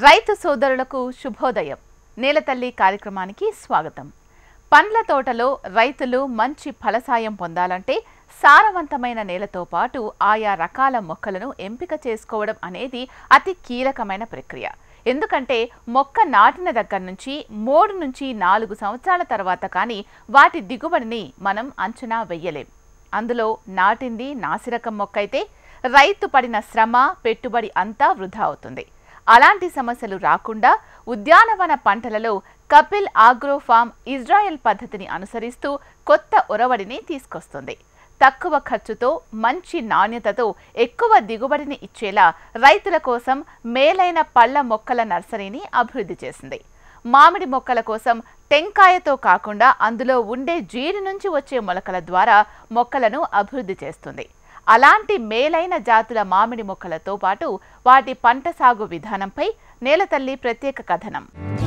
రైతు సోదరులకు శుభోదయం. నేలతల్లి కార్యక్రమానికి స్వాగతం. పండ్ల తోటలో రైతులు మంచి ఫలసాయం పొందాలంటే సారవంతమైన నేలతో పాటు ఆయా రకాల మొక్కలను ఎంపిక చేసుకోవడం అనేది అతి కీలకమైన ప్రక్రియ. ఎందుకంటే మొక్క నాటిన దగ్గర నుంచి 3 నుంచి 4 సంవత్సరాల తర్వాత కానీ వాటి దిగుబడిని మనం అంచనా వెయ్యలేం. అందులో నాటింది నాసిరకం మొక్క అయితే రైతు పడిన శ్రమ పెట్టుబడి అంతా వృధా అవుతుంది. అలాంటి సమస్యలు రాకుండా ఉద్యానవన పంటలలో కపిల్ ఆగ్రో ఫార్మ్ ఇజ్రాయెల్ పద్ధతిని అనుసరిస్తూ కొత్త ఒరవడిని తీసుకొస్తుంది. తక్కువ ఖర్చుతో మంచి నాణ్యతతో ఎక్కువ దిగుబడిని ఇచ్చేలా రైతుల కోసం మేలైన పళ్ళ మొక్కల నర్సరీని అభివృద్ధి చేసింది. మామిడి మొక్కల కోసం టెంకాయతో కాకుండా అందులో ఉండే జీడి నుంచి వచ్చే మొలకల ద్వారా మొక్కలను అభివృద్ధి చేస్తుంది. అలాంటి మేలైన జాతుల మామిడి మొక్కలతో పాటు వాటి పంట సాగు విధానంపై నేలతల్లి ప్రత్యేక కథనం.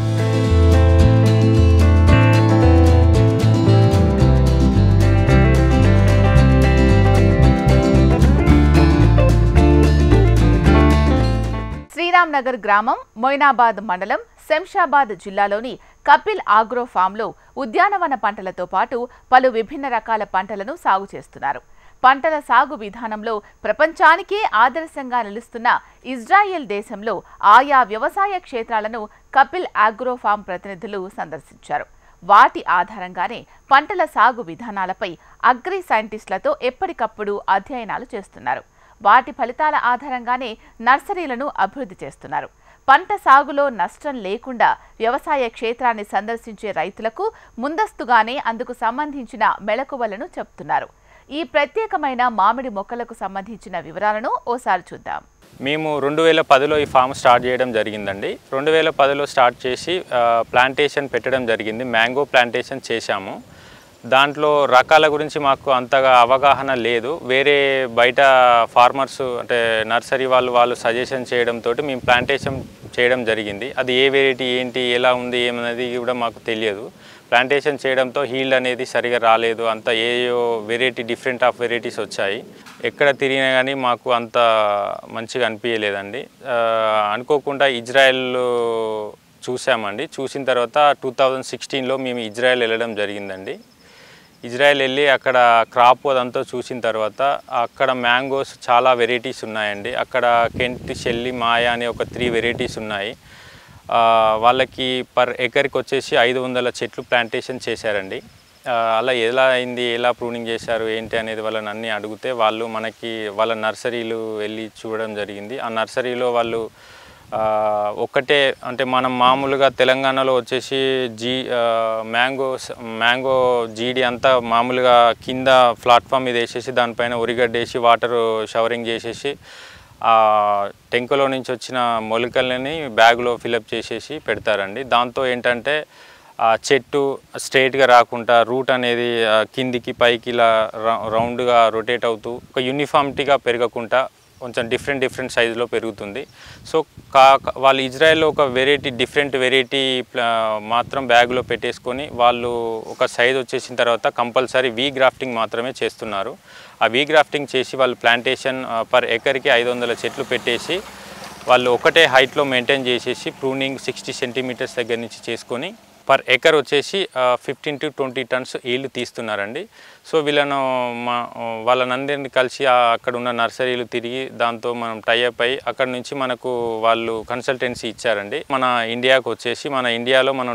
శ్రీరామ్ నగర్ గ్రామం, మొయినాబాద్ మండలం, శంషాబాద్ జిల్లాలోని కపిల్ ఆగ్రో ఫామ్లో ఉద్యానవన పంటలతో పాటు పలు విభిన్న రకాల పంటలను సాగు చేస్తున్నారు. పంటల సాగు విధానంలో ప్రపంచానికే ఆదర్శంగా నిలుస్తున్న ఇజ్రాయెల్ దేశంలో ఆయా వ్యవసాయ క్షేత్రాలను కపిల్ ఆగ్రో ఫార్మ్ ప్రతినిధులు సందర్శించారు. వాటి ఆధారంగానే పంటల సాగు విధానాలపై అగ్రి సైంటిస్టులతో ఎప్పటికప్పుడు అధ్యయనాలు చేస్తున్నారు. వాటి ఫలితాల ఆధారంగానే నర్సరీలను అభివృద్ధి చేస్తున్నారు. పంట సాగులో నష్టం లేకుండా వ్యవసాయ క్షేత్రాన్ని సందర్శించే రైతులకు ముందస్తుగానే అందుకు సంబంధించిన మెళకువలను చెప్తున్నారు. ఈ ప్రత్యేకమైన మామిడి మొక్కలకు సంబంధించిన వివరాలను ఓసారి చూద్దాం. మేము 2010లో ఈ ఫామ్ స్టార్ట్ చేయడం జరిగిందండి. 2010లో స్టార్ట్ చేసి ప్లాంటేషన్ పెట్టడం జరిగింది. మ్యాంగో ప్లాంటేషన్ చేశాము. దాంట్లో రకాల గురించి మాకు అంతగా అవగాహన లేదు. వేరే బయట ఫార్మర్స్ అంటే నర్సరీ వాళ్ళు సజెషన్ చేయడంతో మేము ప్లాంటేషన్ చేయడం జరిగింది. అది ఏ వెరైటీ ఏంటి ఎలా ఉంది ఏమనేది కూడా మాకు తెలియదు. ప్లాంటేషన్ చేయడంతో హీల్డ్ అనేది సరిగా రాలేదు. అంత ఏయో వెరైటీ డిఫరెంట్ ఆఫ్ వెరైటీస్ వచ్చాయి. ఎక్కడ తిరిగినా కానీ మాకు అంత మంచిగా అనిపించలేదండి. అనుకోకుండా ఇజ్రాయెల్ చూసామండి. చూసిన తర్వాత 2016లో మేము ఇజ్రాయెల్ వెళ్ళడం జరిగిందండి. ఇజ్రాయెల్ వెళ్ళి అక్కడ క్రాప్ అదంతా చూసిన తర్వాత అక్కడ మ్యాంగోస్ చాలా వెరైటీస్ ఉన్నాయండి. అక్కడ కెంట్, షెల్లి, మాయా అనే ఒక 3 వెరైటీస్ ఉన్నాయి. వాళ్ళకి పర్ ఎకర్కి వచ్చేసి 500 చెట్లు ప్లాంటేషన్ చేశారండి. అలా ఎలా అయింది, ఎలా ప్రూనింగ్ చేశారు ఏంటి అనేది వాళ్ళని అన్నీ అడిగితే వాళ్ళు మనకి వాళ్ళ నర్సరీలు వెళ్ళి చూడడం జరిగింది. ఆ నర్సరీలో వాళ్ళు ఒక్కటే అంటే మనం మామూలుగా తెలంగాణలో వచ్చేసి మ్యాంగో జీడి అంతా మామూలుగా కింద ప్లాట్ఫామ్ మీద వేసేసి దానిపైన ఉరిగడ్డ వేసి వాటర్ షవరింగ్ చేసేసి టెంకులో నుంచి వచ్చిన మొలకల్ని బ్యాగ్లో ఫిలప్ చేసేసి పెడతారండి. దాంతో ఏంటంటే చెట్టు స్ట్రైట్గా రాకుండా రూట్ అనేది కిందికి పైకి ఇలా రౌండ్గా రొటేట్ అవుతూ ఒక యూనిఫామిటీగా పెరగకుండా కొంచెం డిఫరెంట్ సైజులో పెరుగుతుంది. సో వాళ్ళు ఇజ్రాయెల్లో ఒక డిఫరెంట్ వెరైటీ మాత్రం బ్యాగ్లో పెట్టేసుకొని వాళ్ళు ఒక సైజ్ వచ్చేసిన తర్వాత కంపల్సరీ వీ గ్రాఫ్టింగ్ మాత్రమే చేస్తున్నారు. ఆ వీ గ్రాఫ్టింగ్ చేసి వాళ్ళు ప్లాంటేషన్ పర్ ఎకర్కి 500 చెట్లు పెట్టేసి వాళ్ళు ఒకటే హైట్లో మెయింటైన్ చేసేసి ప్రూనింగ్ 60 సెంటీమీటర్స్ దగ్గర నుంచి చేసుకొని పర్ ఎకర్ వచ్చేసి 15 to 20 టన్స్ ఈల్డ్ తీస్తున్నారండి. సో వాళ్ళనందరినీ కలిసి అక్కడ ఉన్న నర్సరీలు తిరిగి దాంతో మనం టైఅప్ అయ్యి అక్కడ నుంచి మనకు వాళ్ళు కన్సల్టెన్సీ ఇచ్చారండి. మన ఇండియాకు వచ్చేసి మన ఇండియాలో మనం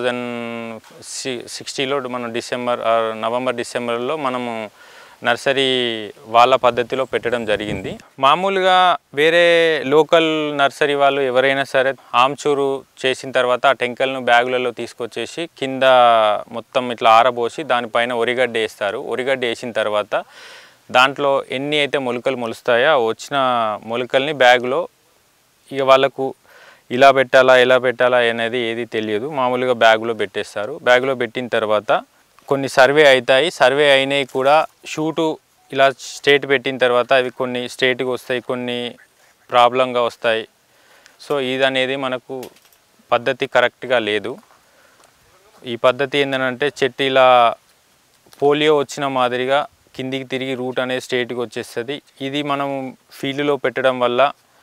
2060లో మనం నవంబర్ డిసెంబర్లో మనము నర్సరీ వాళ్ళ పద్ధతిలో పెట్టడం జరిగింది. మామూలుగా వేరే లోకల్ నర్సరీ వాళ్ళు ఎవరైనా సరే ఆమ్చూరు చేసిన తర్వాత ఆ టెంకల్ను బ్యాగులలో తీసుకొచ్చేసి కింద మొత్తం ఇట్లా ఆరబోసి దానిపైన ఒరిగడ్డ వేస్తారు. ఒరిగడ్డ వేసిన తర్వాత దాంట్లో ఎన్ని అయితే మొలకలు మొలుస్తాయో వచ్చిన మొలకల్ని బ్యాగులో ఇక వాళ్ళకు ఇలా పెట్టాలా ఎలా పెట్టాలా అనేది ఏది తెలియదు. మామూలుగా బ్యాగులో పెట్టేస్తారు. బ్యాగులో పెట్టిన తర్వాత కొన్ని సర్వే అవుతాయి. సర్వే అయినవి కూడా షూటు ఇలా స్ట్రేట్ పెట్టిన తర్వాత అవి కొన్ని స్ట్రేట్గా వస్తాయి, కొన్ని ప్రాబ్లంగా వస్తాయి. సో ఇది అనేది మనకు పద్ధతి కరెక్ట్గా లేదు. ఈ పద్ధతి ఏంటంటే చెట్టు ఇలా పోలియో వచ్చిన మాదిరిగా కిందికి తిరిగి రూట్ అనేది స్ట్రేట్గా వచ్చేస్తుంది. ఇది మనం ఫీల్డ్లో పెట్టడం వల్ల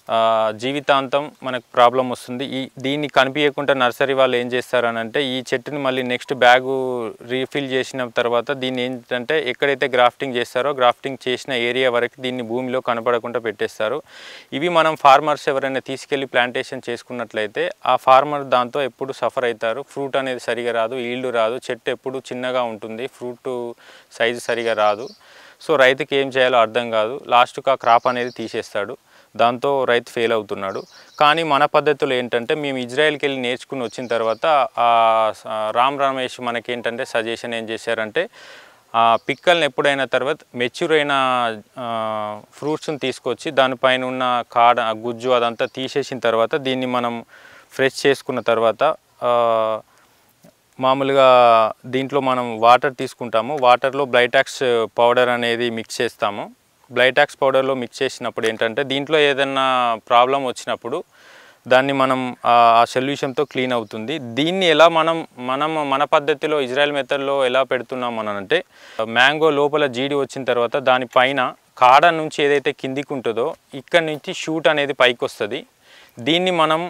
జీవితాంతం మనకు ప్రాబ్లం వస్తుంది. దీన్ని కనిపించకుండా నర్సరీ వాళ్ళు ఏం చేస్తారనంటే ఈ చెట్టుని మళ్ళీ నెక్స్ట్ బ్యాగు రీఫిల్ చేసిన తర్వాత దీన్ని ఏంటంటే ఎక్కడైతే గ్రాఫ్టింగ్ చేస్తారో గ్రాఫ్టింగ్ చేసిన ఏరియా వరకు దీన్ని భూమిలో కనపడకుండా పెట్టేస్తారు. ఇవి మనం ఫార్మర్స్ ఎవరైనా తీసుకెళ్ళి ప్లాంటేషన్ చేసుకున్నట్లయితే ఆ ఫార్మర్ దాంతో ఎప్పుడు సఫర్ అవుతారు. ఫ్రూట్ అనేది సరిగా రాదు, ఈల్డ్ రాదు, చెట్టు ఎప్పుడు చిన్నగా ఉంటుంది, ఫ్రూట్ సైజు సరిగా రాదు. సో రైతుకి ఏం చేయాలో అర్థం కాదు, లాస్ట్కి ఆ క్రాప్ అనేది తీసేస్తాడు. దాంతో రైతు ఫెయిల్ అవుతున్నాడు. కానీ మన పద్ధతులు ఏంటంటే మేము ఇజ్రాయెల్కి వెళ్ళి నేర్చుకుని వచ్చిన తర్వాత రామ్ రమేష్ మనకేంటంటే సజెషన్ ఏం చేశారంటే పిక్కల్ని ఎప్పుడైనా తర్వాత మెచ్యూర్ అయిన ఫ్రూట్స్ని తీసుకొచ్చి దానిపైన ఉన్న కాడ గుజ్జు అదంతా తీసేసిన తర్వాత దీన్ని మనం ఫ్రెష్ చేసుకున్న తర్వాత మామూలుగా దీంట్లో మనం వాటర్ తీసుకుంటాము. వాటర్లో బ్లైటాక్స్ పౌడర్ అనేది మిక్స్ చేస్తాము. బ్లైటాక్స్ పౌడర్లో మిక్స్ చేసినప్పుడు ఏంటంటే దీంట్లో ఏదైనా ప్రాబ్లం వచ్చినప్పుడు దాన్ని మనం ఆ సొల్యూషన్తో క్లీన్ అవుతుంది. దీన్ని ఎలా మన పద్ధతిలో ఇజ్రాయెల్ మెథడ్లో ఎలా పెడుతున్నాం అని అంటే మ్యాంగో లోపల జీడి వచ్చిన తర్వాత దానిపైన కాడ నుంచి ఏదైతే కిందికి ఉంటుందో ఇక్కడ నుంచి షూట్ అనేది పైకి వస్తుంది. దీన్ని మనం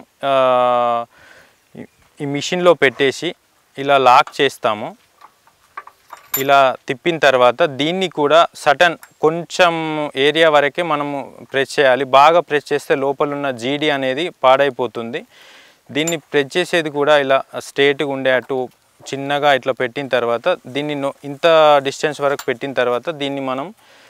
ఈ మిషన్లో పెట్టేసి ఇలా లాక్ చేస్తాము. ఇలా తిప్పిన తర్వాత దీన్ని కూడా సటన్ కొంచెం ఏరియా వరకే మనము ప్రెస్ చేయాలి. బాగా ప్రెస్ చేస్తే లోపల ఉన్న జీడి అనేది పాడైపోతుంది. దీన్ని ప్రెస్ చేసేది కూడా ఇలా స్ట్రేట్గా ఉండేటట్టు చిన్నగా ఇట్లా పెట్టిన తర్వాత దీన్ని ఇంత డిస్టెన్స్ వరకు పెట్టిన తర్వాత దీన్ని మనం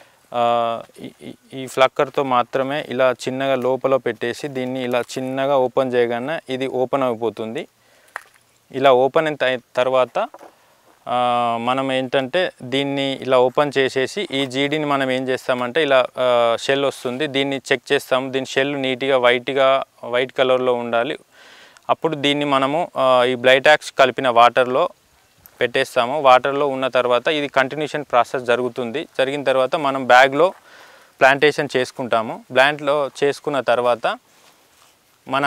ఈ ఫ్లక్కర్తో మాత్రమే ఇలా చిన్నగా లోపల పెట్టేసి దీన్ని ఇలా చిన్నగా ఓపెన్ చేయగానే ఇది ఓపెన్ అయిపోతుంది. ఇలా ఓపెన్ అయిన తర్వాత మనం ఏంటంటే దీన్ని ఇలా ఓపెన్ చేసేసి ఈ జీడిని మనం ఏం చేస్తామంటే ఇలా షెల్ వస్తుంది, దీన్ని చెక్ చేస్తాము. దీని షెల్ నీట్గా వైట్ కలర్లో ఉండాలి. అప్పుడు దీన్ని మనము ఈ బ్లైటాక్స్ కలిపిన వాటర్లో పెట్టేస్తాము. వాటర్లో ఉన్న తర్వాత ఇది కంటిన్యూషన్ ప్రాసెస్ జరుగుతుంది. జరిగిన తర్వాత మనం బ్యాగ్లో ప్లాంటేషన్ చేసుకుంటాము. ప్లాంట్లో చేసుకున్న తర్వాత మన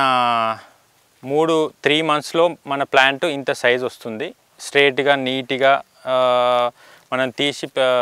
3 monthsలో మన ప్లాంట్ ఇంత సైజ్ వస్తుంది. స్ట్రేట్గా నీట్గా మనం తీసి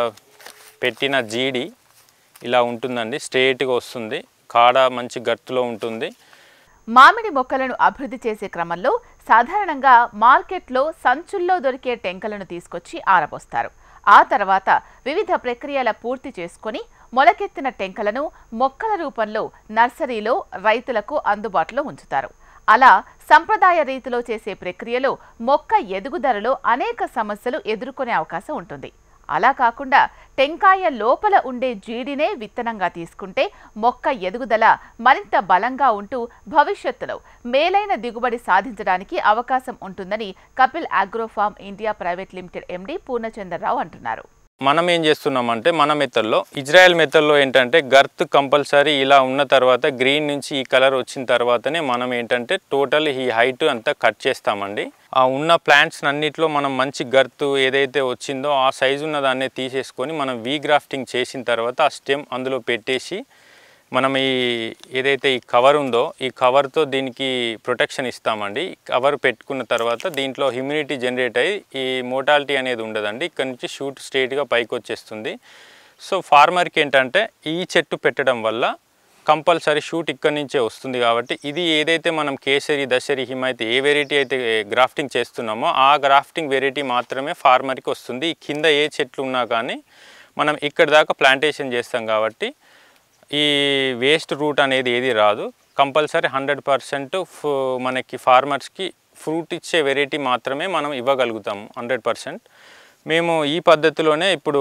పెట్టిన జీడి ఇలా ఉంటుందండి, స్ట్రేట్గా వస్తుంది, కాడ మంచి గట్టులో ఉంటుంది. మామిడి మొక్కలను అభివృద్ధి చేసే క్రమంలో సాధారణంగా మార్కెట్లో సంచుల్లో దొరికే టెంకలను తీసుకొచ్చి ఆరబోస్తారు. ఆ తర్వాత వివిధ ప్రక్రియల పూర్తి చేసుకుని మొలకెత్తిన టెంకలను మొక్కల రూపంలో నర్సరీలో రైతులకు అందుబాటులో ఉంచుతారు. అలా సంప్రదాయ రీతిలో చేసే ప్రక్రియలో మొక్క ఎదుగుదలలో అనేక సమస్యలు ఎదుర్కొనే అవకాశం ఉంటుంది. అలా కాకుండా టెంకాయ లోపల ఉండే జీడినే విత్తనంగా తీసుకుంటే మొక్క ఎదుగుదల మరింత బలంగా ఉంటూ భవిష్యత్తులో మేలైన దిగుబడి సాధించడానికి అవకాశం ఉంటుందని Kapil Agrofarm India private limited MD Purnachandra Rao అంటున్నారు. మనం ఏం చేస్తున్నామంటే మన మెథడ్లో ఇజ్రాయెల్ మెథడ్లో ఏంటంటే గర్త్ కంపల్సరీ ఇలా ఉన్న తర్వాత గ్రీన్ నుంచి ఈ కలర్ వచ్చిన తర్వాతనే మనం ఏంటంటే టోటల్ ఈ హైట్ అంతా కట్ చేస్తామండి. ఆ ఉన్న ప్లాంట్స్ అన్నిట్లో మనం మంచి గర్త్ ఏదైతే వచ్చిందో ఆ సైజు ఉన్న దాన్ని తీసేసుకొని మనం వీగ్రాఫ్టింగ్ చేసిన తర్వాత ఆ స్టెమ్ అందులో పెట్టేసి మనం ఏదైతే ఈ కవర్ ఉందో ఈ కవర్తో దీనికి ప్రొటెక్షన్ ఇస్తామండి. కవర్ పెట్టుకున్న తర్వాత దీంట్లో హ్యూమిడిటీ జనరేట్ అయ్యి ఈ మోటాలిటీ అనేది ఉండదండి. ఇక్కడ నుంచి షూట్ స్ట్రేట్గా పైకి వచ్చేస్తుంది. సో ఫార్మర్కి ఏంటంటే ఈ చెట్టు పెట్టడం వల్ల కంపల్సరీ షూట్ ఇక్కడి నుంచే వస్తుంది. కాబట్టి ఇది ఏదైతే మనం కేసరి, దశరి, హిమాయత్ ఏ వెరైటీ అయితే గ్రాఫ్టింగ్ చేస్తున్నామో ఆ గ్రాఫ్టింగ్ వెరైటీ మాత్రమే ఫార్మర్కి వస్తుంది. కింద ఏ చెట్లు ఉన్నా కానీ మనం ఇక్కడ దాకా ప్లాంటేషన్ చేస్తాం కాబట్టి ఈ వేస్ట్ రూట్ అనేది ఏది రాదు. కంపల్సరీ 100% మనకి ఫార్మర్స్కి ఫ్రూట్ ఇచ్చే వెరైటీ మాత్రమే మనం ఇవ్వగలుగుతాము 100%. మేము ఈ పద్ధతిలోనే ఇప్పుడు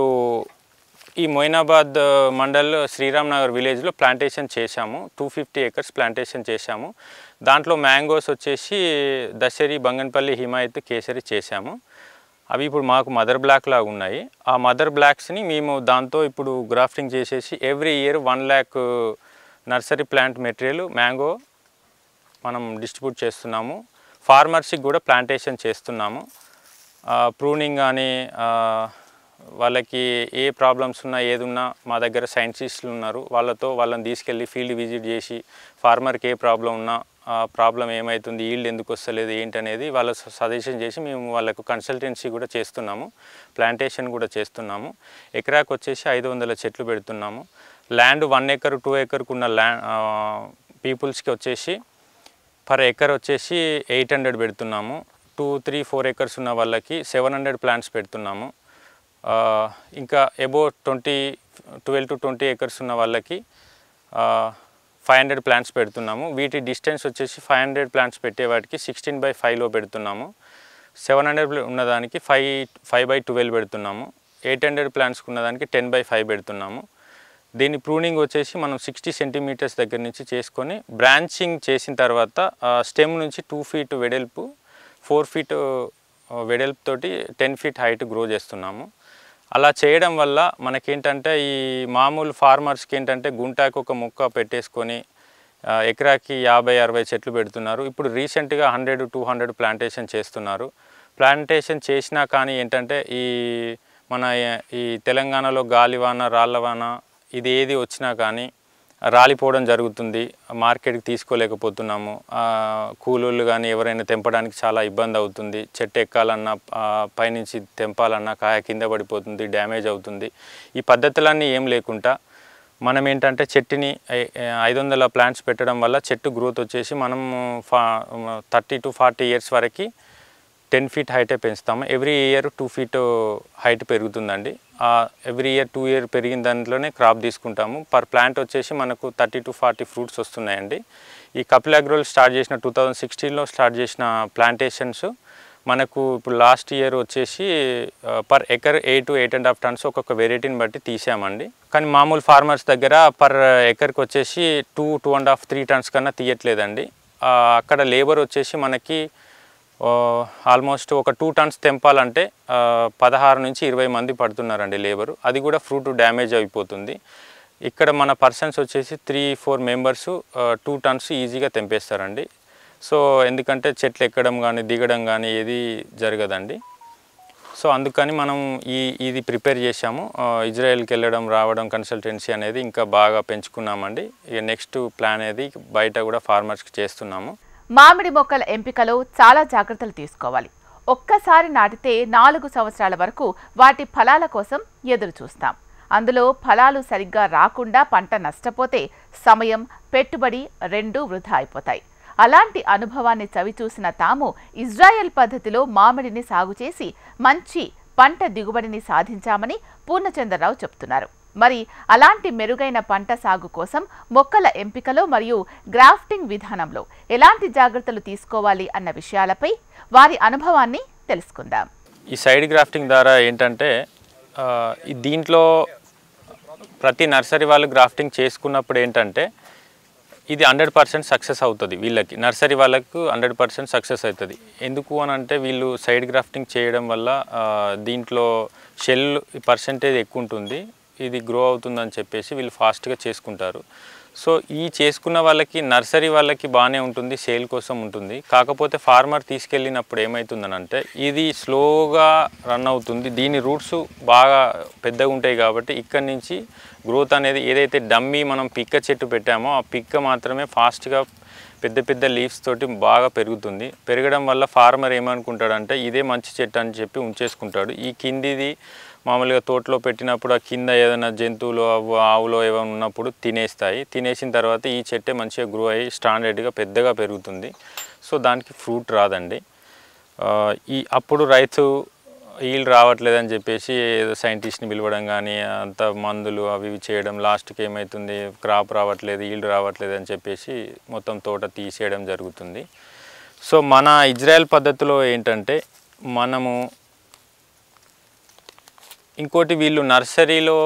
ఈ మొయినాబాద్ మండల్ శ్రీరామ్ నగర్ విలేజ్లో ప్లాంటేషన్ చేశాము. 250 acres ప్లాంటేషన్ చేశాము. దాంట్లో మ్యాంగోస్ వచ్చేసి దశరి, బంగన్పల్లి, హిమాయత్, కేసరి చేశాము. అవి ఇప్పుడు మాకు మదర్ బ్లాక్ లాగా ఉన్నాయి. ఆ మదర్ బ్లాక్స్ని మేము దాంతో ఇప్పుడు గ్రాఫ్టింగ్ చేసేసి every year 1 lakh nursery plant material mango మనం డిస్ట్రిబ్యూట్ చేస్తున్నాము. ఫార్మర్స్కి కూడా ప్లాంటేషన్ చేస్తున్నాము. ప్రూనింగ్ కానీ వాళ్ళకి ఏ ప్రాబ్లమ్స్ ఉన్నా ఏది ఉన్నా మా దగ్గర సైంటిస్టులు ఉన్నారు. వాళ్ళని తీసుకెళ్ళి ఫీల్డ్ విజిట్ చేసి ఫార్మర్కి ఏ ప్రాబ్లం ఉన్నా ఆ ప్రాబ్లం ఏమవుతుంది, ఈల్డ్ ఎందుకు వస్తలేదు ఏంటనేది వాళ్ళ సజెషన్ చేసి మేము వాళ్ళకు కన్సల్టెన్సీ కూడా చేస్తున్నాము. ప్లాంటేషన్ కూడా చేస్తున్నాము. ఎకరాకు వచ్చేసి 500 చెట్లు పెడుతున్నాము. ల్యాండ్ 1 acre 2 acre ఉన్న పీపుల్స్కి వచ్చేసి పర్ ఎకర్ వచ్చేసి 800 పెడుతున్నాము. 2, 3, 4 ఎకర్స్ ఉన్న వాళ్ళకి 700 ప్లాంట్స్ పెడుతున్నాము. ఇంకా అబౌవ్ 12 to 20 ఎకర్స్ ఉన్న వాళ్ళకి 500 ప్లాంట్స్ పెడుతున్నాము. వీటి డిస్టెన్స్ వచ్చేసి 500 ప్లాంట్స్ పెట్టే వాటికి 16/5లో పెడుతున్నాము. 700 ఉన్నదానికి 5/12 పెడుతున్నాము. 800 ప్లాంట్స్కి ఉన్నదానికి 10/5 పెడుతున్నాము. దీని ప్రూనింగ్ వచ్చేసి మనం 60 సెంటీమీటర్స్ దగ్గర నుంచి చేసుకొని బ్రాంచింగ్ చేసిన తర్వాత స్టెమ్ నుంచి 2 ఫీట్ వెడల్పు 4 ఫీట్ వెడల్పుతోటి 10 ఫీట్ హైట్ గ్రో చేస్తున్నాము. అలా చేయడం వల్ల మనకేంటంటే ఈ మామూలు ఫార్మర్స్కి ఏంటంటే గుంటాకు ఒక మొక్క పెట్టేసుకొని ఎకరాకి 50-60 చెట్లు పెడుతున్నారు. ఇప్పుడు రీసెంట్గా 100-200 ప్లాంటేషన్ చేస్తున్నారు. ప్లాంటేషన్ చేసినా కానీ ఏంటంటే మన ఈ తెలంగాణలో గాలివాన రాళ్ళవాన ఇది ఏది వచ్చినా కానీ రాలిపోవడం జరుగుతుంది. మార్కెట్కి తీసుకోలేకపోతున్నాము. కూలోళ్ళు కానీ ఎవరైనా తెంపడానికి చాలా ఇబ్బంది అవుతుంది. చెట్టు ఎక్కాలన్నా పైనుంచి తెంపాలన్నా కాయ కింద పడిపోతుంది, డ్యామేజ్ అవుతుంది. ఈ పద్ధతులన్నీ ఏం లేకుండా మనం ఏంటంటే చెట్టుని 500 ప్లాంట్స్ పెట్టడం వల్ల చెట్టు గ్రోత్ వచ్చేసి మనం 30 to 40 ఇయర్స్ వరకు 10 ఫీట్ హైటే పెంచుతాము. ఎవ్రీ ఇయర్ 2 ఫీట్ హైట్ పెరుగుతుందండి. ఎవ్రీ ఇయర్ 2 ఇయర్ పెరిగిన దాంట్లోనే క్రాప్ తీసుకుంటాము. పర్ ప్లాంట్ వచ్చేసి మనకు 30 to 40 ఫ్రూట్స్ వస్తున్నాయండి. ఈ కపిల్ అగ్రోల్ స్టార్ట్ చేసిన 2016లో స్టార్ట్ చేసిన ప్లాంటేషన్స్ మనకు ఇప్పుడు లాస్ట్ ఇయర్ వచ్చేసి పర్ ఎకర్ 8 to 8.5 టన్స్ ఒక్కొక్క వెరైటీని బట్టి తీసామండి. కానీ మామూలు ఫార్మర్స్ దగ్గర పర్ ఎకర్కి వచ్చేసి 2.5, 3 టన్స్ కన్నా తీయట్లేదండి. అక్కడ లేబర్ వచ్చేసి మనకి ఆల్మోస్ట్ ఒక 2 టన్స్ తెంపాలంటే 16 నుంచి 20 మంది పడుతున్నారండి లేబరు. అది కూడా ఫ్రూట్ డ్యామేజ్ అయిపోతుంది. ఇక్కడ మన పర్సన్స్ వచ్చేసి 3-4 మెంబర్స్ 2 టన్స్ ఈజీగా తెంపేస్తారండి. సో ఎందుకంటే చెట్లు ఎక్కడం కానీ దిగడం కానీ ఏది జరగదండి. సో అందుకని మనం ఇది ప్రిపేర్ చేశాము. ఇజ్రాయెల్కి వెళ్ళడం రావడం కన్సల్టెన్సీ అనేది ఇంకా బాగా పెంచుకున్నామండి. ఇక నెక్స్ట్ ప్లాన్ అనేది బయట కూడా ఫార్మర్స్కి చేస్తున్నాము. మామిడి మొక్కల ఎంపికలో చాలా జాగ్రత్తలు తీసుకోవాలి. ఒక్కసారి నాటితే 4 సంవత్సరాల వరకు వాటి ఫలాల కోసం ఎదురు చూస్తాం. అందులో ఫలాలు సరిగ్గా రాకుండా పంట నష్టపోతే సమయం, పెట్టుబడి రెండూ వృధా అయిపోతాయి. అలాంటి అనుభవాన్ని చవిచూసిన తాము ఇజ్రాయెల్ పద్ధతిలో మామిడిని సాగు చేసి మంచి పంట దిగుబడిని సాధించామని పూర్ణచంద్రరావు చెప్తున్నారు. మరి అలాంటి మెరుగైన పంట సాగు కోసం మొక్కల ఎంపికలో మరియు గ్రాఫ్టింగ్ విధానంలో ఎలాంటి జాగ్రత్తలు తీసుకోవాలి అన్న విషయాలపై వారి అనుభవాన్ని తెలుసుకుందాం. ఈ సైడ్ గ్రాఫ్టింగ్ ద్వారా ఏంటంటే దీంట్లో ప్రతి నర్సరీ వాళ్ళు గ్రాఫ్టింగ్ చేసుకున్నప్పుడు ఏంటంటే ఇది 100% సక్సెస్ అవుతుంది. వీళ్ళకి నర్సరీ వాళ్ళకు 100% సక్సెస్ అవుతుంది. ఎందుకు అని అంటే వీళ్ళు సైడ్ గ్రాఫ్టింగ్ చేయడం వల్ల దీంట్లో షెల్ పర్సెంటేజ్ ఎక్కువ ఉంటుంది. ఇది గ్రో అవుతుందని చెప్పేసి వీళ్ళు ఫాస్ట్గా చేసుకుంటారు. సో ఈ చేసుకున్న వాళ్ళకి నర్సరీ వాళ్ళకి బాగానే ఉంటుంది, సేల్ కోసం ఉంటుంది. కాకపోతే ఫార్మర్ తీసుకెళ్ళినప్పుడు ఏమవుతుందనంటే ఇది స్లోగా రన్ అవుతుంది. దీని రూట్స్ బాగా పెద్దగా ఉంటాయి కాబట్టి ఇక్కడి నుంచి గ్రోత్ అనేది ఏదైతే డమ్మీ మనం పిక్క చెట్టు పెట్టామో ఆ పిక్క మాత్రమే ఫాస్ట్గా పెద్ద పెద్ద లీవ్స్ తోటి బాగా పెరుగుతుంది. పెరగడం వల్ల ఫార్మర్ ఏమనుకుంటాడంటే ఇదే మంచి చెట్టు అని చెప్పి ఉంచేసుకుంటాడు. ఈ కిందిది మామూలుగా తోటలో పెట్టినప్పుడు ఆ కింద ఏదైనా జంతువులు ఆవులో ఏమైనా ఉన్నప్పుడు తినేస్తాయి. తినేసిన తర్వాత ఈ చెట్టే మంచిగా గ్రో అయ్యి స్టాండర్డ్గా పెద్దగా పెరుగుతుంది. సో దానికి ఫ్రూట్ రాదండి. అప్పుడు రైతు ఈల్డ్ రావట్లేదని చెప్పేసి ఏదో సైంటిస్ట్ని పిలవడం కానీ అంత మందులు అవి చేయడం, లాస్ట్కి ఏమవుతుంది క్రాప్ రావట్లేదు, ఈల్డ్ రావట్లేదు అని చెప్పేసి మొత్తం తోట తీసేయడం జరుగుతుంది. సో మన ఇజ్రాయెల్ పద్ధతిలో ఏంటంటే మనము ఇంకోటి వీళ్ళు నర్సరీలో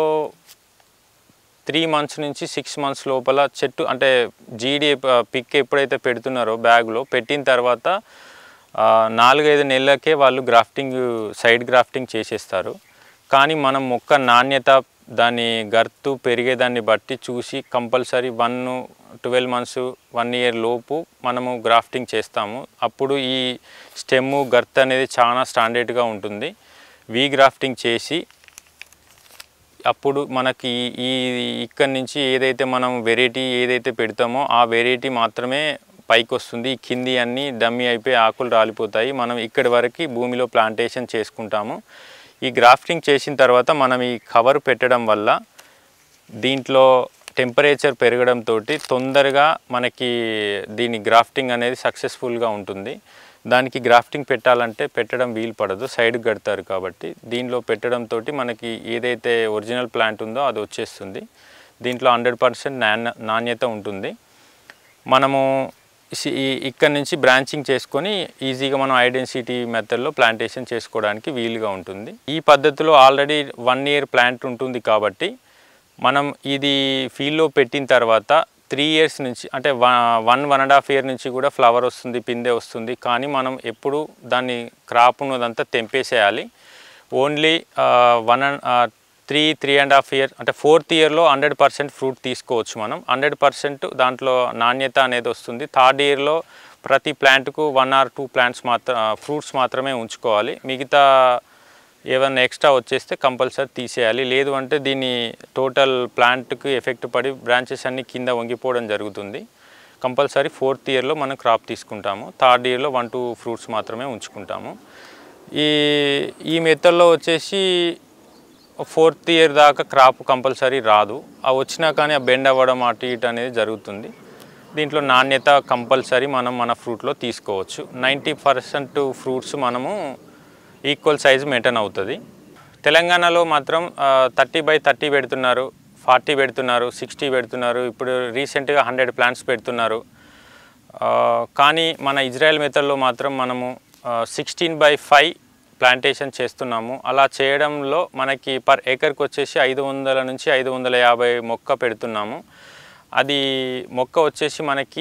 3 మంత్స్ నుంచి 6 మంత్స్ లోపల చెట్టు అంటే జీడి పిక్ ఎప్పుడైతే పెడుతున్నారో బ్యాగ్లో పెట్టిన తర్వాత 4-5 నెలలకే వాళ్ళు సైడ్ గ్రాఫ్టింగ్ చేసేస్తారు. కానీ మనం మొక్క నాణ్యత దాని గర్తు పెరిగేదాన్ని బట్టి చూసి కంపల్సరీ 12 మంత్స్ 1 ఇయర్ లోపు మనము గ్రాఫ్టింగ్ చేస్తాము. అప్పుడు ఈ స్టెమ్ గర్త్ అనేది చాలా స్టాండర్డ్గా ఉంటుంది. వీ గ్రాఫ్టింగ్ చేసి అప్పుడు మనకి ఇక్కడి నుంచి ఏదైతే మనం వెరైటీ ఏదైతే పెడతామో ఆ వెరైటీ మాత్రమే పైకి వస్తుంది. కింది అన్నీ డమ్మీ అయిపోయి ఆకులు రాలిపోతాయి. మనం ఇక్కడి వరకు భూమిలో ప్లాంటేషన్ చేసుకుంటాము. ఈ గ్రాఫ్టింగ్ చేసిన తర్వాత మనం ఈ కవర్ పెట్టడం వల్ల దీంట్లో టెంపరేచర్ పెరగడంతో తొందరగా మనకి దీని గ్రాఫ్టింగ్ అనేది సక్సెస్ఫుల్గా ఉంటుంది. దానికి గ్రాఫ్టింగ్ పెట్టాలంటే పెట్టడం వీలు పడదు, సైడ్కి కడతారు కాబట్టి. దీనిలో పెట్టడంతో మనకి ఏదైతే ఒరిజినల్ ప్లాంట్ ఉందో అది వచ్చేస్తుంది. దీంట్లో 100% నాణ్యత ఉంటుంది. మనము ఇక్కడ నుంచి బ్రాంచింగ్ చేసుకొని ఈజీగా మనం ఐడెన్సిటీ మెథడ్లో ప్లాంటేషన్ చేసుకోవడానికి వీలుగా ఉంటుంది. ఈ పద్ధతిలో ఆల్రెడీ 1 year ప్లాంట్ ఉంటుంది కాబట్టి మనం ఇది ఫీల్డ్లో పెట్టిన తర్వాత 3 years నుంచి అంటే 1.5 year నుంచి కూడా ఫ్లవర్ వస్తుంది, పిందె వస్తుంది. కానీ మనం ఎప్పుడు దాన్ని క్రాప్ ఉన్నదంతా తెంపేసేయాలి. ఓన్లీ 3.5 year అంటే 4th yearలో 100% ఫ్రూట్ తీసుకోవచ్చు. మనం 100% దాంట్లో నాణ్యత అనేది వస్తుంది. 3rd yearలో ప్రతి ప్లాంట్కు 1 or 2 ప్లాంట్స్ ఫ్రూట్స్ మాత్రమే ఉంచుకోవాలి. మిగతా ఏమైనా ఎక్స్ట్రా వచ్చేస్తే కంపల్సరీ తీసేయాలి. లేదు అంటే దీన్ని టోటల్ ప్లాంట్కి ఎఫెక్ట్ పడి బ్రాంచెస్ అన్నీ కింద వంగిపోవడం జరుగుతుంది. కంపల్సరీ 4th yearలో మనం క్రాప్ తీసుకుంటాము. 3rd yearలో 1-2 ఫ్రూట్స్ మాత్రమే ఉంచుకుంటాము. ఈ మెథడ్లో వచ్చేసి 4th year దాకా క్రాప్ కంపల్సరీ రాదు. వచ్చినా కానీ ఆ బెండ్ అవ్వడం అటు ఇటు అనేది జరుగుతుంది. దీంట్లో నాణ్యత కంపల్సరీ మనం మన ఫ్రూట్లో తీసుకోవచ్చు. 90% ఫ్రూట్స్ మనము ఈక్వల్ సైజ్ మెయింటైన్ అవుతుంది. తెలంగాణలో మాత్రం 30x30 పెడుతున్నారు, 40 పెడుతున్నారు, 60 పెడుతున్నారు. ఇప్పుడు రీసెంట్గా 100 ప్లాంట్స్ పెడుతున్నారు. కానీ మన ఇజ్రాయెల్ మెథడ్లో మాత్రం మనము 16x5 ప్లాంటేషన్ చేస్తున్నాము. అలా చేయడంలో మనకి పర్ ఏకర్కి వచ్చేసి 500 నుంచి 550 మొక్క పెడుతున్నాము. అది మొక్క వచ్చేసి మనకి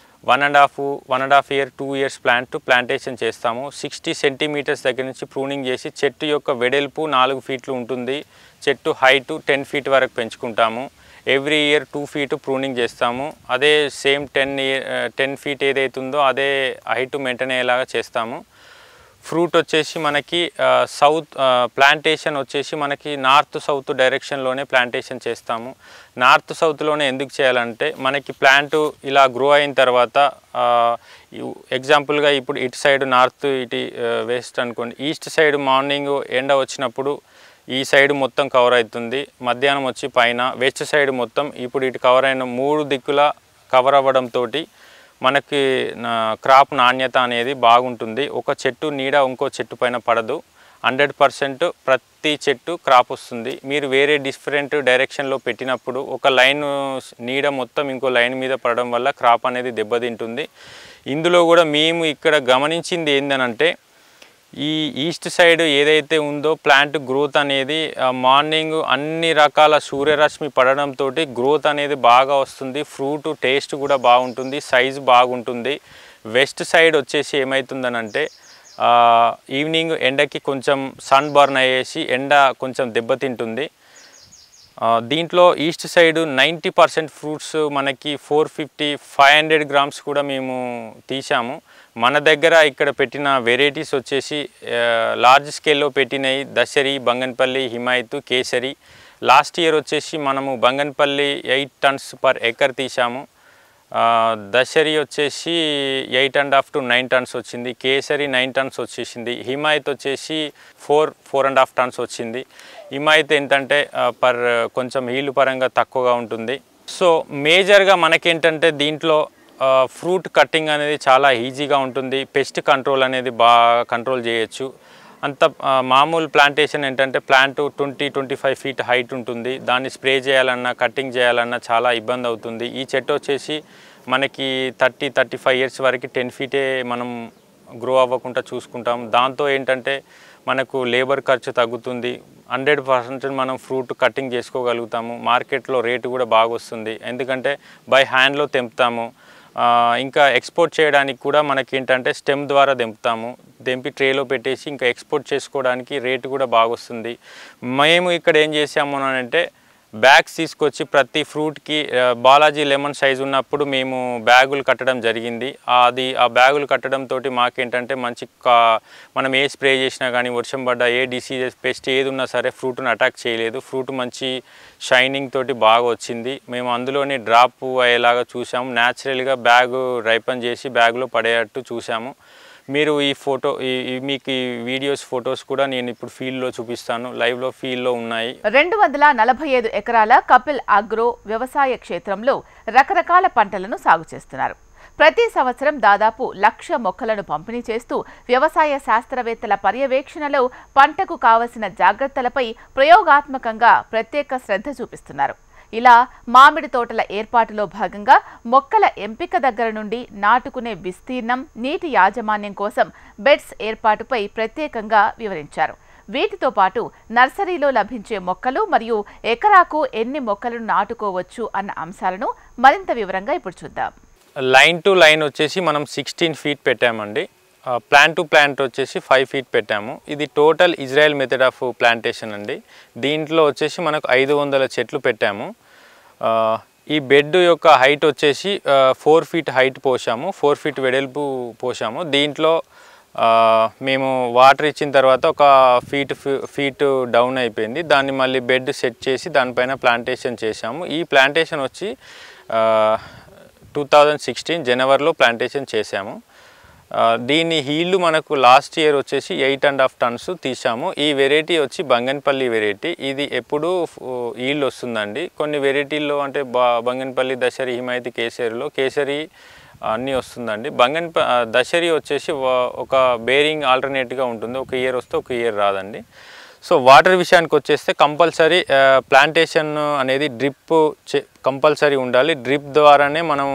1.5 year 2 years ప్లాంటేషన్ చేస్తాము. 60 centimeters దగ్గర నుంచి ప్రూనింగ్ చేసి చెట్టు యొక్క వెడల్పు 4 feet ఉంటుంది. చెట్టు హైట్ 10 feet వరకు పెంచుకుంటాము. ఎవ్రీ ఇయర్ 2 feet ప్రూనింగ్ చేస్తాము. అదే సేమ్ 10 feet ఏదైతుందో అదే హైట్ మెయింటైన్ అయ్యేలాగా చేస్తాము. ఫ్రూట్ వచ్చేసి మనకి ప్లాంటేషన్ వచ్చేసి మనకి నార్త్ సౌత్ డైరెక్షన్లోనే ప్లాంటేషన్ చేస్తాము. నార్త్ సౌత్లోనే ఎందుకు చేయాలంటే మనకి ప్లాంట్ ఇలా గ్రో అయిన తర్వాత ఎగ్జాంపుల్గా ఇప్పుడు ఇటు సైడ్ నార్త్, ఇటు వెస్ట్ అనుకోండి. ఈస్ట్ సైడ్ మార్నింగ్ ఎండ వచ్చినప్పుడు ఈ సైడ్ మొత్తం కవర్ అవుతుంది. మధ్యాహ్నం వచ్చి పైన వెస్ట్ సైడ్ మొత్తం ఇప్పుడు ఇటు కవర్ అయిన 3 దిక్కుల కవర్ అవ్వడంతో మనకి క్రాప్ నాణ్యత అనేది బాగుంటుంది. ఒక చెట్టు నీడ ఇంకో చెట్టు పైన పడదు. 100% ప్రతి చెట్టు క్రాప్ వస్తుంది. మీరు వేరే డిఫరెంట్ డైరెక్షన్లో పెట్టినప్పుడు ఒక లైన్ నీడ మొత్తం ఇంకో లైన్ మీద పడడం వల్ల క్రాప్ అనేది దెబ్బతింటుంది. ఇందులో కూడా మేము ఇక్కడ గమనించింది ఏంటంటే ఈ ఈస్ట్ సైడ్ ఏదైతే ఉందో ప్లాంట్ గ్రోత్ అనేది మార్నింగ్ అన్ని రకాల సూర్యరశ్మి పడడంతో గ్రోత్ అనేది బాగా వస్తుంది. ఫ్రూట్ టేస్ట్ కూడా బాగుంటుంది, సైజు బాగుంటుంది. వెస్ట్ సైడ్ వచ్చేసి ఏమవుతుందనంటే ఈవినింగ్ ఎండకి కొంచెం సన్ బర్న్ అయ్యేసి ఎండ కొంచెం దెబ్బతింటుంది. దీంట్లో ఈస్ట్ సైడ్ 90% ఫ్రూట్స్ మనకి 450-500 grams కూడా మేము తీసాము. మన దగ్గర ఇక్కడ పెట్టిన వెరైటీస్ వచ్చేసి లార్జ్ స్కేల్లో పెట్టినవి దశరి, బంగన్పల్లి, హిమాయత్, కేసరి. లాస్ట్ ఇయర్ వచ్చేసి మనము బంగన్పల్లి 8 tons per acre తీసాము. దశరి వచ్చేసి 8.5 to 9 tons వచ్చింది. కేసరి 9 tons వచ్చేసింది. హిమాయత్ వచ్చేసి 4.5 tons వచ్చింది. హిమాయత్ ఏంటంటే కొంచెం హీల్ పరంగా తక్కువగా ఉంటుంది. సో మేజర్గా మనకేంటంటే దీంట్లో ఫ్రూట్ కట్టింగ్ అనేది చాలా ఈజీగా ఉంటుంది. పెస్ట్ కంట్రోల్ అనేది బాగా కంట్రోల్ చేయొచ్చు. అంత మామూలు ప్లాంటేషన్ ఏంటంటే ప్లాంట్ 20-25 feet హైట్ ఉంటుంది. దాన్ని స్ప్రే చేయాలన్నా కట్టింగ్ చేయాలన్నా చాలా ఇబ్బంది అవుతుంది. ఈ చెట్టు వచ్చేసి మనకి 30-35 years వరకు 10 feet మనం గ్రో అవ్వకుండా చూసుకుంటాం. దాంతో ఏంటంటే మనకు లేబర్ ఖర్చు తగ్గుతుంది. 100% మనం ఫ్రూట్ కట్టింగ్ చేసుకోగలుగుతాము. మార్కెట్లో రేటు కూడా బాగా వస్తుంది. ఎందుకంటే బై హ్యాండ్లో తెంపుతాము. ఇంకా ఎక్స్పోర్ట్ చేయడానికి కూడా మనకి ఏంటంటే స్టెమ్ ద్వారా తెంపి ట్రేలో పెట్టేసి ఇంకా ఎక్స్పోర్ట్ చేసుకోవడానికి రేటు కూడా బాగా వస్తుంది. మేము ఇక్కడ ఏం చేసాము అంటే బ్యాగ్స్ తీసుకొచ్చి ప్రతి ఫ్రూట్కి బాలాజీ లెమన్ సైజు ఉన్నప్పుడు మేము బ్యాగులు కట్టడం జరిగింది. ఆ బ్యాగులు కట్టడంతో మాకేంటంటే మంచి మనం ఏ స్ప్రే చేసినా కానీ వర్షం పడ్డా ఏ డిసీజెస్ పెస్ట్ ఏది ఉన్నా సరే ఫ్రూట్ను అటాక్ చేయలేదు. ఫ్రూట్ మంచి షైనింగ్ తోటి బాగా వచ్చింది. మేము అందులోనే డ్రాప్ అయ్యేలాగా చూసాము. న్యాచురల్గా బ్యాగు రైపన్ చేసి బ్యాగ్లో పడేటట్టు చూసాము. మీరు ఈ ఫోటో మీకు ఈ వీడియోస్ ఫొటోస్ కూడా నేను ఇప్పుడు ఫీల్డ్లో చూపిస్తాను, లైవ్లో ఫీల్డ్లో ఉన్నాయి. 245 ఎకరాల కపిల్ అగ్రో వ్యవసాయ క్షేత్రంలో రకరకాల పంటలను సాగు చేస్తున్నారు. ప్రతి సంవత్సరం దాదాపు 1,00,000 మొక్కలను పంపిణీ చేస్తూ వ్యవసాయ శాస్త్రవేత్తల పర్యవేక్షణలో పంటకు కావలసిన జాగ్రత్తలపై ప్రయోగాత్మకంగా ప్రత్యేక శ్రద్ధ చూపిస్తున్నారు. ఇలా మామిడి తోటల ఏర్పాటులో భాగంగా మొక్కల ఎంపిక దగ్గర నుండి నాటుకునే విస్తీర్ణం, నీటి యాజమాన్యం కోసం బెడ్స్ ఏర్పాటుపై ప్రత్యేకంగా వివరించారు. వీటితో పాటు నర్సరీలో లభించే మొక్కలు మరియు ఎకరాకు ఎన్ని మొక్కలను నాటుకోవచ్చు అన్న అంశాలను మరింత వివరంగా ఇప్పుడు చూద్దాం. లైన్ టు లైన్ వచ్చేసి మనం 16 ఫీట్ పెట్టామండి. ప్లాంట్ టు ప్లాంట్ వచ్చేసి 5 ఫీట్ పెట్టాము. ఇది total Israel method of plantation అండి. దీంట్లో వచ్చేసి మనకు 500 చెట్లు పెట్టాము. ఈ బెడ్ యొక్క హైట్ వచ్చేసి 4 ఫీట్ హైట్ పోసాము, 4 ఫీట్ వెడల్పు పోసాము. దీంట్లో మేము వాటర్ ఇచ్చిన తర్వాత ఒక ఫీట్ డౌన్ అయిపోయింది. దాన్ని మళ్ళీ బెడ్ సెట్ చేసి దానిపైన ప్లాంటేషన్ చేసాము. ఈ ప్లాంటేషన్ వచ్చి 2016 జనవరిలో ప్లాంటేషన్ చేసాము. దీని హీల్డ్ మనకు లాస్ట్ ఇయర్ వచ్చేసి 8.5 టన్స్ తీసాము. ఈ వెరైటీ వచ్చి బంగన్పల్లి వెరైటీ. ఇది ఎప్పుడు హీల్డ్ వస్తుందండి. కొన్ని వెరైటీల్లో అంటే బంగన్పల్లి, దశరి, హిమాయతి, కేసరి అన్నీ వస్తుందండి. దశరి వచ్చేసి ఒక బేరింగ్ ఆల్టర్నేట్గా ఉంటుంది. ఒక ఇయర్ వస్తే ఒక ఇయర్ రాదండి. సో వాటర్ విషయానికి వచ్చేస్తే కంపల్సరీ ప్లాంటేషన్ అనేది డ్రిప్ కంపల్సరీ ఉండాలి. డ్రిప్ ద్వారానే మనం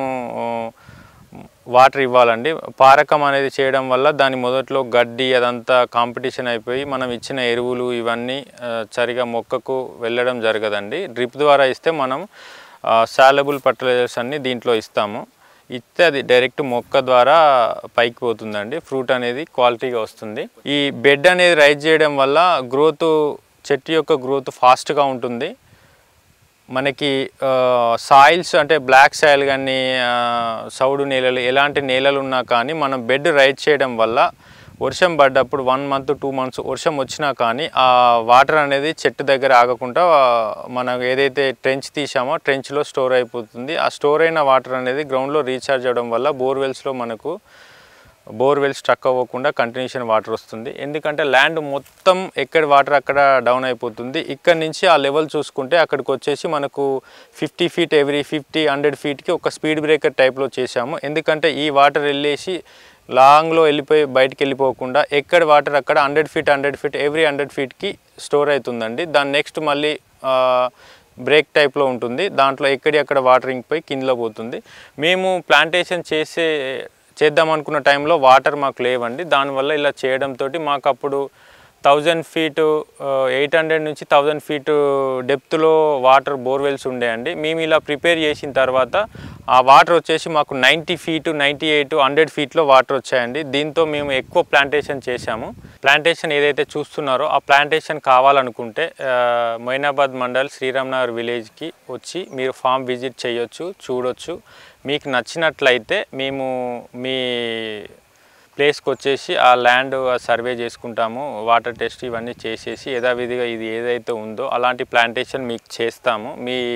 వాటర్ ఇవ్వాలండి. పారకం అనేది చేయడం వల్ల దాని మొదట్లో గడ్డి అదంతా కాంపిటీషన్ అయిపోయి మనం ఇచ్చిన ఎరువులు ఇవన్నీ సరిగా మొక్కకు వెళ్ళడం జరగదండి. డ్రిప్ ద్వారా ఇస్తే మనం సాలబుల్ ఫర్టిలైజర్స్ అన్నీ దీంట్లో ఇస్తాము. ఇస్తే అది డైరెక్ట్ మొక్క ద్వారా పైకి పోతుందండి. ఫ్రూట్ అనేది క్వాలిటీగా వస్తుంది. ఈ బెడ్ అనేది రైజ్ చేయడం వల్ల చెట్టు యొక్క గ్రోత్ ఫాస్ట్గా ఉంటుంది. మనకి సాయిల్స్ అంటే బ్లాక్ సాయిల్ కానీ సౌడు నేలలు ఎలాంటి నేలలు ఉన్నా కానీ మనం బెడ్ రైజ్ చేయడం వల్ల వర్షం పడ్డప్పుడు 1 మంత్ 2 మంత్స్ వర్షం వచ్చినా కానీ ఆ వాటర్ అనేది చెట్టు దగ్గర ఆగకుండా మనం ఏదైతే ట్రెంచ్ తీసామో ట్రెంచ్లో స్టోర్ అయిపోతుంది. ఆ స్టోర్ అయిన వాటర్ అనేది గ్రౌండ్లో రీఛార్జ్ అవ్వడం వల్ల బోర్వెల్స్లో మనకు బోర్వెల్ స్ట్రక్ అవ్వకుండా కంటిన్యూషన్ వాటర్ వస్తుంది. ఎందుకంటే ల్యాండ్ మొత్తం ఎక్కడ వాటర్ అక్కడ డౌన్ అయిపోతుంది. ఇక్కడ నుంచి ఆ లెవెల్ చూసుకుంటే అక్కడికి వచ్చేసి మనకు 50 ఫీట్ ఎవ్రీ 50-100 ఫీట్కి ఒక స్పీడ్ బ్రేకర్ టైప్లో చేసాము. ఎందుకంటే ఈ వాటర్ వెళ్ళేసి లాంగ్లో వెళ్ళిపోయి బయటికి వెళ్ళిపోకుండా ఎక్కడ వాటర్ అక్కడ 100 ఫీట్ ఎవ్రీ 100 ఫీట్కి స్టోర్ అవుతుందండి. దాని నెక్స్ట్ మళ్ళీ బ్రేక్ టైప్లో ఉంటుంది. దాంట్లో అక్కడ వాటర్ ఇంకిపోయి కిందలో పోతుంది. మేము ప్లాంటేషన్ చేద్దాం అనుకున్న టైంలో వాటర్ మాకు లేవండి. దానివల్ల ఇలా చేయడంతో మాకు అప్పుడు 1000 ఫీట్ 800 నుంచి 1000 ఫీట్ డెప్త్లో వాటర్ బోర్వెల్స్ ఉండేయండి. మేము ఇలా ప్రిపేర్ చేసిన తర్వాత ఆ వాటర్ వచ్చేసి మాకు 90 ఫీట్ 98 100 ఫీట్లో వాటర్ వచ్చాయండి. దీంతో మేము ఎక్కువ ప్లాంటేషన్ చేశాము. ప్లాంటేషన్ ఏదైతే చూస్తున్నారో ఆ ప్లాంటేషన్ కావాలనుకుంటే మొయినాబాద్ మండల్ శ్రీరామ్నగర్ విలేజ్కి వచ్చి మీరు ఫామ్ విజిట్ చేయొచ్చు, చూడొచ్చు. మీకు నచ్చినట్లయితే మేము మీ ప్లేస్కి వచ్చేసి ఆ ల్యాండ్ సర్వే చేసుకుంటాము. వాటర్ టెస్ట్ ఇవన్నీ చేసేసి యథావిధిగా ఇది ఏదైతే ఉందో అలాంటి ప్లాంటేషన్ మీకు చేస్తాము.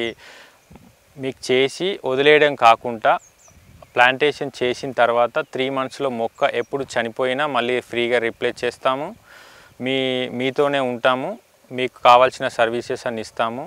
మీకు చేసి వదిలేయడం కాకుండా ప్లాంటేషన్ చేసిన తర్వాత 3 మంత్స్లో మొక్క ఎప్పుడు చనిపోయినా మళ్ళీ ఫ్రీగా రీప్లేస్ చేస్తాము. మీతోనే ఉంటాము. మీకు కావాల్సిన సర్వీసెస్ అన్ని ఇస్తాము.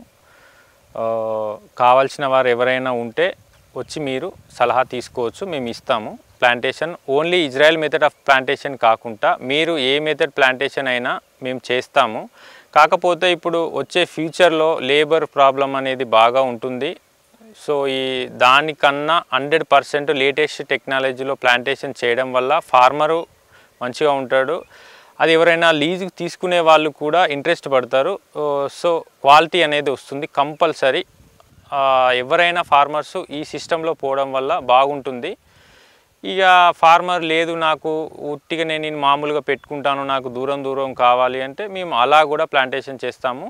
కావాల్సిన వారు ఎవరైనా ఉంటే వచ్చి మీరు సలహా తీసుకోవచ్చు, మేము ఇస్తాము. Plantation only Israel method of plantation కాకుండా మీరు ఏ మెథడ్ ప్లాంటేషన్ అయినా మేము చేస్తాము. కాకపోతే ఇప్పుడు వచ్చే ఫ్యూచర్లో లేబర్ ప్రాబ్లం అనేది బాగా ఉంటుంది. సో దానికన్నా 100% లేటెస్ట్ టెక్నాలజీలో ప్లాంటేషన్ చేయడం వల్ల ఫార్మరు మంచిగా ఉంటాడు. అది ఎవరైనా లీజుకి తీసుకునే వాళ్ళు కూడా ఇంట్రెస్ట్ పడతారు. సో క్వాలిటీ అనేది వస్తుంది కంపల్సరీ. ఎవరైనా ఫార్మర్స్ ఈ సిస్టంలో పోవడం వల్ల బాగుంటుంది. ఇక ఫార్మర్ లేదు నాకు ఉట్టిగా నేను మామూలుగా పెట్టుకుంటాను, నాకు దూరం కావాలి అంటే మేము అలా కూడా ప్లాంటేషన్ చేస్తాము.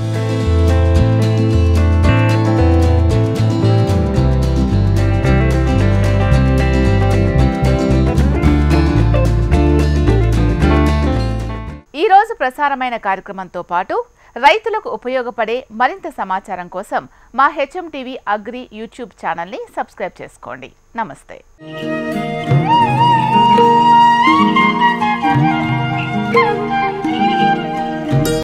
ఈరోజు ప్రసారమైన కార్యక్రమంతో పాటు రైతులకు ఉపయోగపడే మరింత సమాచారం కోసం మా HM TV అగ్రి యూట్యూబ్ ఛానల్ని సబ్స్క్రైబ్ చేసుకోండి. నమస్తే.